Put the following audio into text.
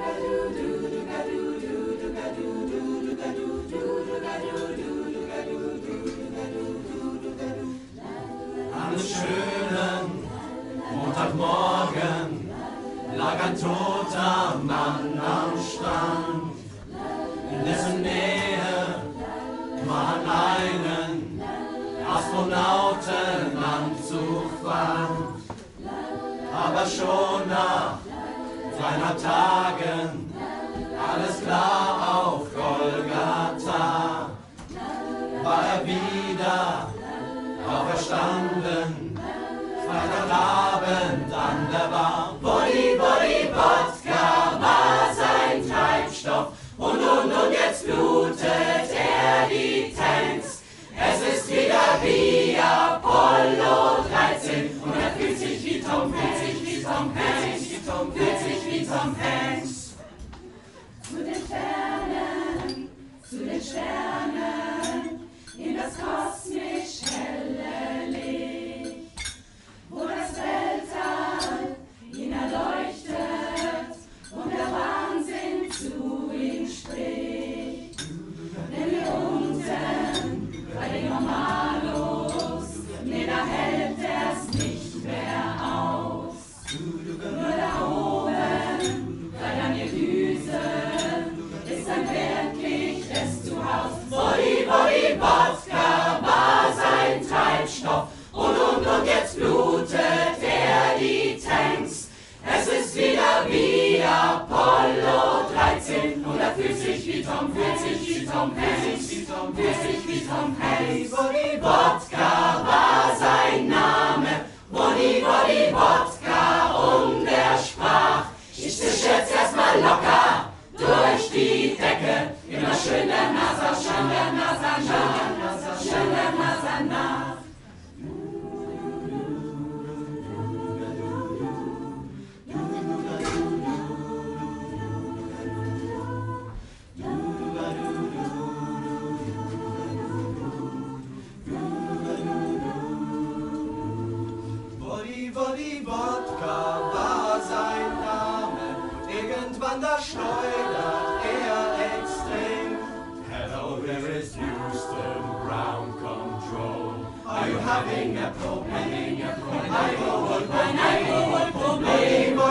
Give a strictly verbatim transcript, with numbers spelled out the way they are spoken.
An einem schönen Montagmorgen lag ein toter Mann am Strand, in dessen Nähe man einen Astronautenanzug fand. Aber schon nach dreieinhalb Tagen, alles klar auf Golgatha, war er wieder auferstanden, Freitagabend an der Bar. Body, Body, Wodka war sein Treibstoff und, und, und jetzt blutet er die Tanks. Es ist wieder wie Apollo dreizehn und er fühlt sich wie Tom, fühlt sich wie Tom Hanks, fühlt sich wie Tom Hanks. Zu den Fernen, zu den Sternen, in das kosmisch helle Licht, wo das Weltall ihn erleuchtet und der Wahnsinn zu ihm spricht. Denn hier unten bei den Normalos, nee, da hält er's nicht mehr aus. Nur da oben, bei Daniel Düse, ist ein wirkliches Zuhause. Body, Body, Wodka war sein Treibstoff und, und, und jetzt blutet er die Tanks. Es ist wieder wie Apollo dreizehn und er fühlt sich wie Tom, fühlt sich wie Tom Hanks, fühlt sich wie Tom Hanks. Wodka war sein Name, Body, Body, Wodka und er sprach: Ich zisch jetzt erstmal locker durch die Decke, immer schön der NASA, schön der NASA nach, schön der NASA nach. Body, Body, Wodka war sein Name, irgendwann da schleudert er extrem. Hello, there is Houston, ground control. Are you having a problem? Having a problem? Ein Alkoholproblem.